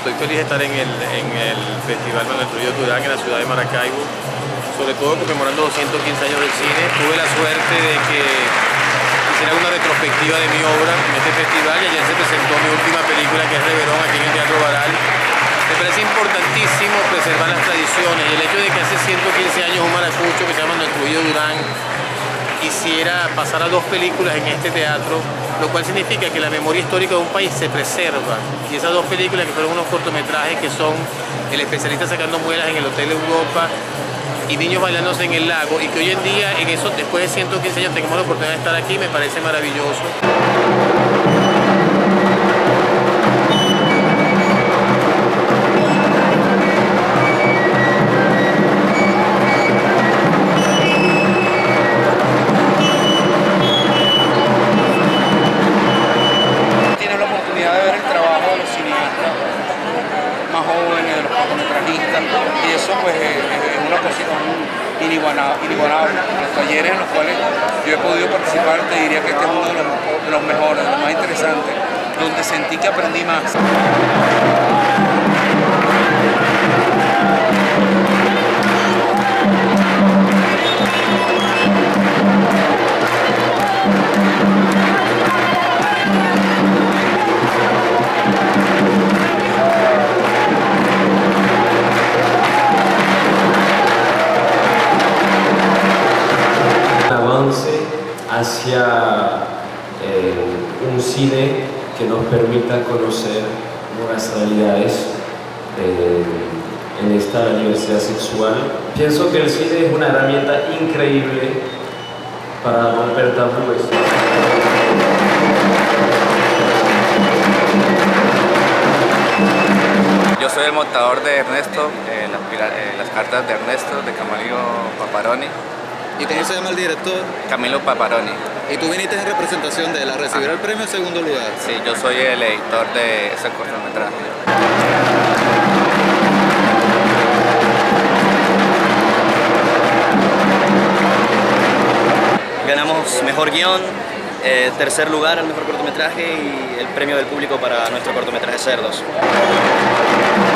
estoy feliz de estar en el Festival Manuel Trujillo Durán en la ciudad de Maracaibo, sobre todo conmemorando los 115 años del cine. Tuve la suerte de que hiciera una retrospectiva de mi obra en este festival y ayer se presentó mi última película, que es Reverón, aquí en el Teatro Baral. Me parece importantísimo preservar las tradiciones y el hecho de que hace 115 años un maracucho que se llama Manuel Trujillo Durán quisiera pasar a 2 películas en este teatro, lo cual significa que la memoria histórica de un país se preserva. Y esas 2 películas, que fueron unos cortometrajes que son El especialista sacando muelas en el Hotel Europa y Niños bailándose en el lago, y que hoy en día, en eso, después de 115 años, tengamos la oportunidad de estar aquí, me parece maravilloso. Y eso pues es una cosita inigualable. Los talleres en los cuales yo he podido participar, te diría que este es uno de los mejores, de los más interesantes, donde sentí que aprendí más. Hacia un cine que nos permita conocer nuevas realidades en esta diversidad sexual. Pienso que el cine es una herramienta increíble para romper tabúes. Yo soy el montador de Ernesto, las cartas de Ernesto, de Camilo Paparoni. ¿Y cómo se llama el director? Camilo Paparoni. ¿Y tú viniste en representación de él a recibir el premio en segundo lugar? Sí, yo soy el editor de ese cortometraje. Ganamos mejor guión, tercer lugar al mejor cortometraje y el premio del público para nuestro cortometraje Cerdos.